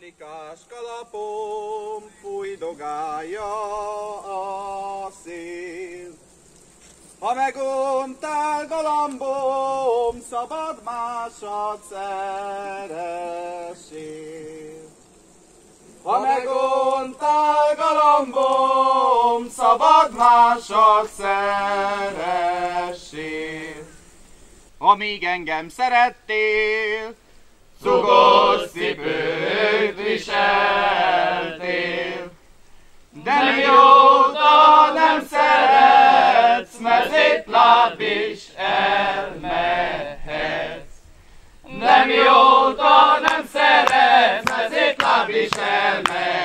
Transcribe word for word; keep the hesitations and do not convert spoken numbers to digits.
Hatlikás kalapom fújdogálja a szél. Ha meguntál galambom, szabad másat szeressél. Ha meguntál galambom, szabad másat szeressél. Amíg engem szerettél, cukos cipőt viseltél. De mióta nem szeretsz, mezítláb is elmehetsz. De mióta nem szeretsz, mezítláb is elmehetsz.